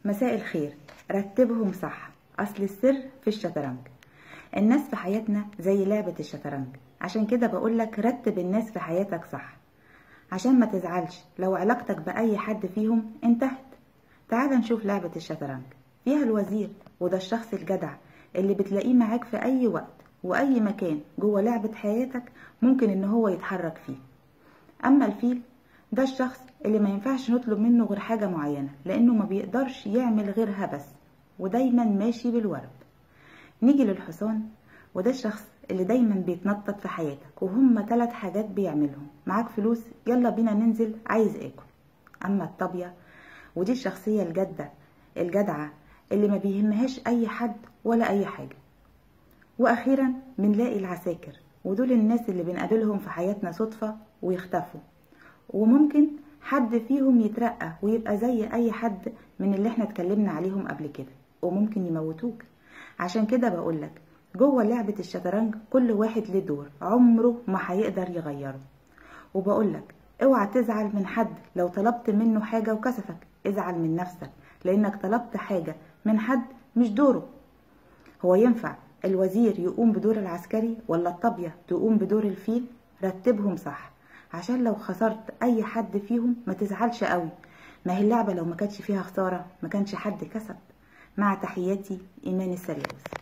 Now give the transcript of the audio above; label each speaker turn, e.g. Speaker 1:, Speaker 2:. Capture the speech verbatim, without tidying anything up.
Speaker 1: مساء الخير. رتبهم صح، اصل السر في الشطرنج. الناس في حياتنا زي لعبة الشطرنج، عشان كده بقولك رتب الناس في حياتك صح، عشان ما تزعلش لو علاقتك بأي حد فيهم انتهت. تعال نشوف لعبة الشطرنج. فيها الوزير، وده الشخص الجدع اللي بتلاقيه معاك في اي وقت واي مكان جوه لعبة حياتك ممكن ان هو يتحرك فيه. اما الفيل ده الشخص اللي ما ينفعش نطلب منه غير حاجة معينة، لانه ما بيقدرش يعمل غيرها بس، ودايما ماشي بالورب. نيجي للحصان، وده الشخص اللي دايما بيتنطط في حياتك، وهم ثلاث حاجات بيعملهم: معاك فلوس، يلا بينا ننزل، عايز اكل. اما الطابية، ودي الشخصية الجادة الجدعة اللي ما بيهمهاش اي حد ولا اي حاجة. واخيرا بنلاقي العساكر، ودول الناس اللي بنقابلهم في حياتنا صدفة ويختفوا، وممكن حد فيهم يترقى ويبقى زي اي حد من اللي احنا اتكلمنا عليهم قبل كده، وممكن يموتوك. عشان كده بقولك جوه لعبة الشطرنج كل واحد له دور عمره ما هيقدر يغيره. وبقولك اوعى تزعل من حد لو طلبت منه حاجة وكسفك، ازعل من نفسك لانك طلبت حاجة من حد مش دوره. هو ينفع الوزير يقوم بدور العسكري ولا الطابية تقوم بدور الفيل؟ رتبهم صح، عشان لو خسرت اي حد فيهم ما تزعلش قوي. ما هي اللعبة لو ما كانتش فيها خسارة ما كانش حد كسب. مع تحياتي، ايمان السريوس.